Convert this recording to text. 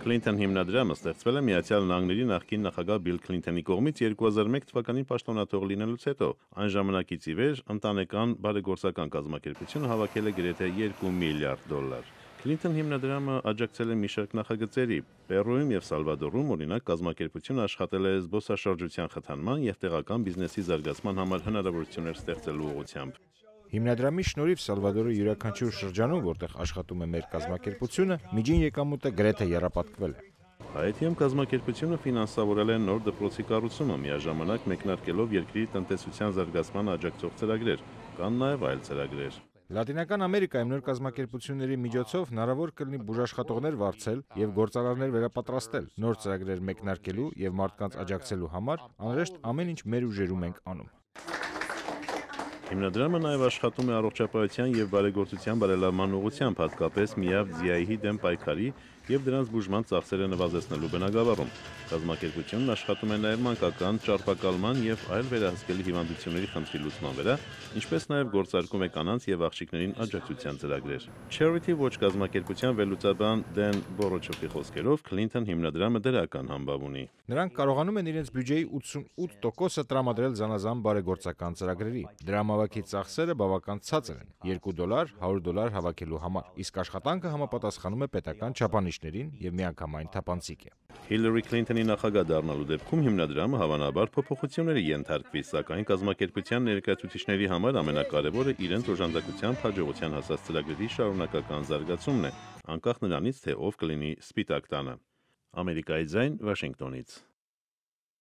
Clinton հիմնադրամը ստեղծվել է Միացյալ Նահանգների նախկին նախագահ Բիլ Քլինթոնի կողմից 2001 թվականին պաշտոնաթող լինելուց հետո։ Այն ժամանակից ի վեր ընտանեկան բարեգործական կազմակերպությունը հավաքել է գրեթե $2 միլիարդ։ Քլինթոն հիմնադրամը աջակցել է մի շարք նախագծերի։ Պերուում եւ Սալվադորում, օրինակ, կազմակերպությունը աշխատել է զբոսաշրջության խթանման եւ տեղական բիզնեսի զարգացման համար հնարավորություններ ստեղծելու ուղղությամբ։ Հիմնադրամի շնորհիվ Սալվադորի յուրաքանչյուր շրջանում, որտեղ աշխատում է մեր կազմակերպությունը, միջին եկամուտը գրեթե եռապատկվել է։ Հայիթիում կազմակերպությունը ֆինանսավորել է նոր դպրոցի կառուցումը, միաժամանակ մեկնարկելով երկրի տնտեսության զարգացման աջակցող ծրագրեր, կան նաև այլ ծրագրեր։ Լատինական Ամերիկայում նոր կազմակերպությունների միջոցով հնարավոր կլինի բուժաշխատողներ վարձել եւ գործարարներ վերապատրաստել, նոր ծրագրեր մեկնարկելու եւ մարդկանց աջակցելու համար անհրաժեշտ ամեն ինչ մեր ուժերում ենք անում։ Հիմնադրամը նաև աշխատում է առողջապահության եւ բարեգործության բարելավման ուղղությամբ, հատկապես միավ ձիայի դեմ պայքարի եւ դրանց բուժման ծախսերը նվազեցնելու բնագավառում։ Կազմակերպությունն աշխատում է նաև մանկական, ճարպակալման եւ այլ վերահսկելի հիվանդությունների խնդրի լուծման վրա, ինչպես նաև գործարկում է կանանց եւ աղջիկներին աջակցության ծրագրեր։ Charity Watch կազմակերպության վերլուծաբան Դեն Բորոչովի խոսքերով Clinton հիմնադրամը դրական համբավ ունի։ Նրանք կարողանում են իրենց բյուջեի 88%-ը տրամադրել զանազան բարեգործական ծրագրերի։ Դրամավակի ծախսերը բավական ցածր են՝ $2, $100 հավաքելու համար, իսկ աշխատանքը համապատասխանում է պետական չափանիշներին եւ միանգամայն թափանցիկ է։ Հիլարի Քլինթոնի նախագահ դառնալու դեպքում հիմնադրամը հավանաբար փոփոխությունների ենթարկվի, սակայն կազմակերպության ներկայացուցիչների համար ամենակարևորը իրենց օժանդակությամբ հաջողության հասած ծրագրերի շարունակական զարգացումն է, անկախ նրանից, թե ով կլինի Սպիտակ տանը։ Ամերիկայի ձայն, Վաշինգտոնից։